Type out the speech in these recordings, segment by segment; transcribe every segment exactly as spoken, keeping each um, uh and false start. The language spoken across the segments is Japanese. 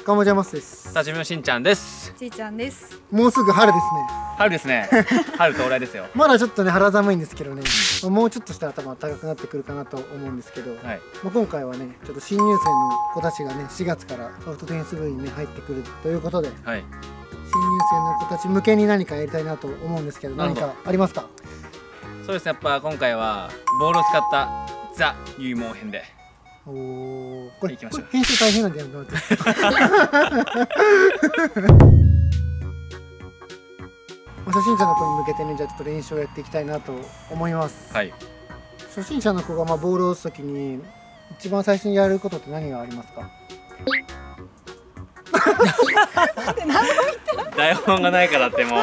カモジャマスです。 はじめのしんちゃんです。 ちいちゃんです。 もうすぐ春ですね。 春ですね。春到来ですよ。 まだちょっとね肌寒いんですけどね、もうちょっとしたら多分暖かくなってくるかなと思うんですけど、はい、まあ今回はねちょっと新入生の子たちがねしがつからソフトテニス部にね入ってくるということで、はい、新入生の子たち向けに何かやりたいなと思うんですけど、何かありますか？ そうですね、やっぱ今回はボールを使ったザ入門編で。 おお、これ行きましょう。 編集大変なんでやめてもらって初心者の子に向けてね、じゃあちょっと練習をやっていきたいなと思います。はい。初心者の子がまあボールを打つときに一番最初にやることって何がありますか？ 台本がないからってもう。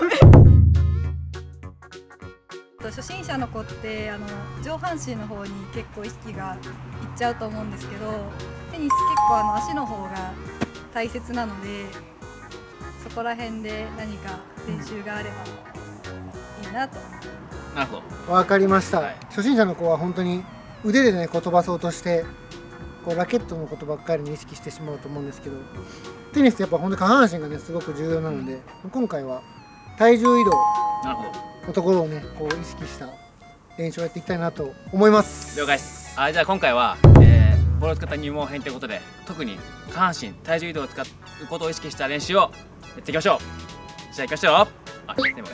初心者の子ってあの上半身の方に結構意識がいっちゃうと思うんですけど、テニス結構あの足の方が大切なので、そこら辺で何か練習があればいいなと。 なるほど。わかりました。はい、初心者の子は本当に腕でねこう飛ばそうとしてこうラケットのことばっかりに意識してしまうと思うんですけど、テニスってやっぱ本当に下半身がねすごく重要なので、今回は体重移動のところをねこう意識した練習をやっていきたいなと思います。 了解です。あ、じゃあ今回は、えー、ボールを使った入門編ということで、特に下半身体重移動を使うことを意識した練習をやっていきましょう。じゃあ行きましょう。あ、でもね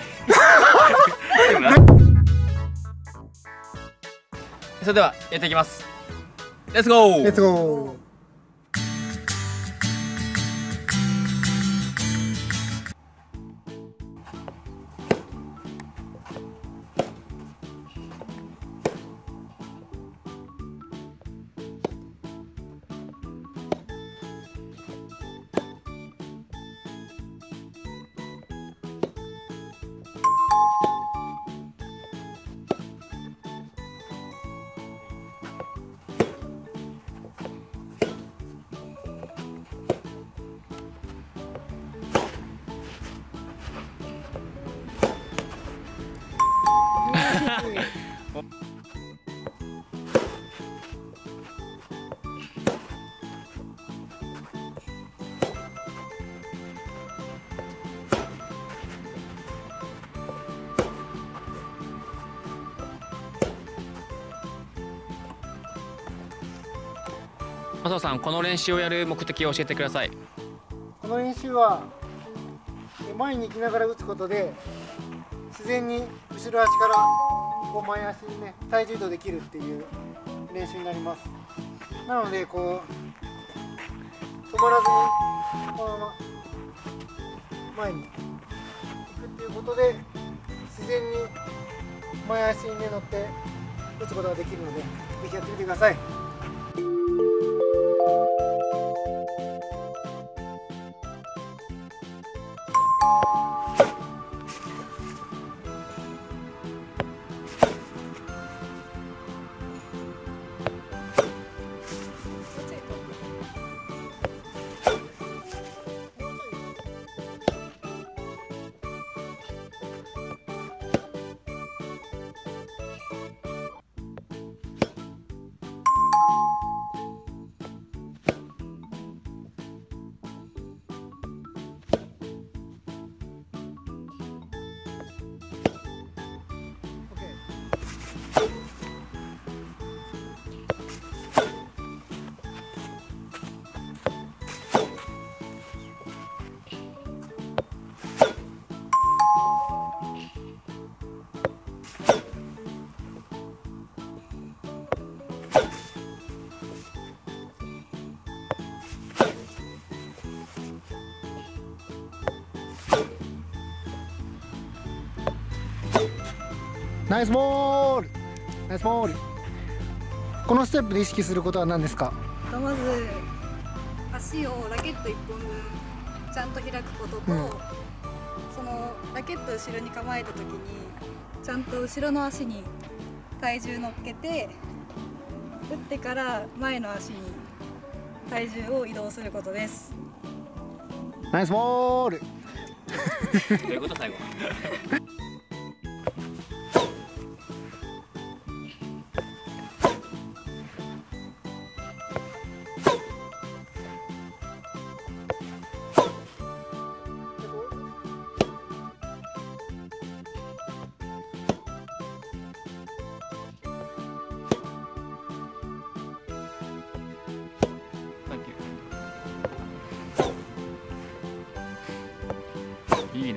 それではやっていきます。レッツゴー。 レッツゴー。 麻生さん、この練習をやる目的を教えてください。 この練習は前に行きながら打つことで自然に後ろ足からこう前足にね体重移動できるっていう練習になります。なのでこう止まらずにこのまま前に行くっていうことで自然に前足に、ね、乗って打つことができるので、ぜひやってみてください。ナイスボール、ナイスボール。このステップで意識することは何ですか？ まず足をラケットいっぽんぶんちゃんと開くことと、うん、そのラケット後ろに構えた時にちゃんと後ろの足に体重乗っけて打ってから前の足に体重を移動することです。 ナイスボール。 どういうこと最後？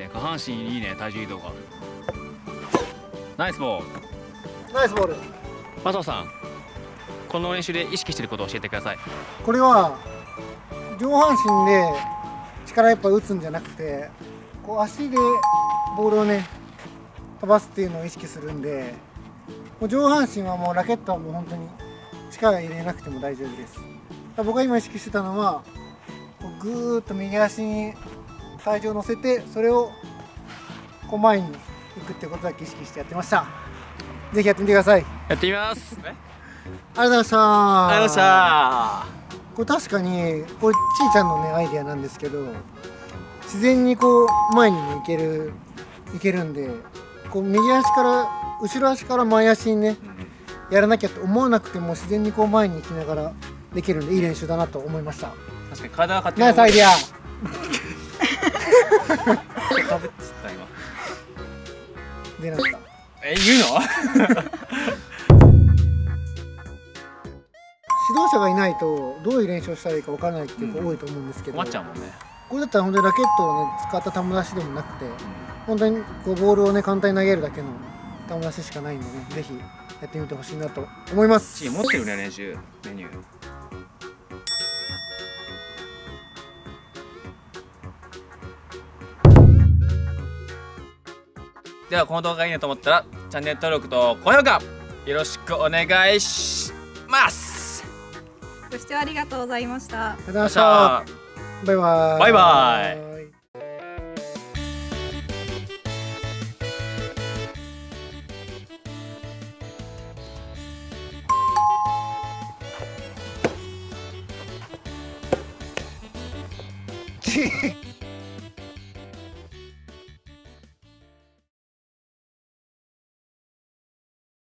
下半身いいね、体重移動が。ナイスボール。 ナイスボール。 マサオさん、この練習で意識していることを教えてください。 これは上半身で力いっぱい打つんじゃなくて、こう足でボールをね飛ばすっていうのを意識するんで、もう上半身はもうラケットはもう本当に力入れなくても大丈夫です。僕が今意識してたのは、こうぐーっと右足に体重を乗せて、それをこう前に行くってことだけ意識してやってました。ぜひやってみてください。 やってみます。 ありがとうございました。 ありがとうございまこれ確かにこれちーちゃんのねアイデアなんですけど、自然にこう前にも行けるいけるんで、こう右足から後ろ足から前足にねやらなきゃって思わなくても自然にこう前に行きながらできるんで、いい練習だなと思いました。 す。確かに体が勝手にナイスアイデア。 かぶっちゃった今。 出なかった。 え、言うの？ 指導者がいないとどういう練習をしたらいいかわからないっていう子多いと思うんですけど、 困っちゃうもんね。 これだったら本当にラケットをね使った球出しでもなくて、本当にこうボールをね簡単に投げるだけの球出ししかないんでね、ぜひやってみてほしいなと思います。 チー持ってるね、練習メニュー。ではこの動画がいいなと思ったらチャンネル登録と高評価よろしくお願いします。 ご視聴ありがとうございました。 ありがとうございました。バイバイ。 バイバイ。 チー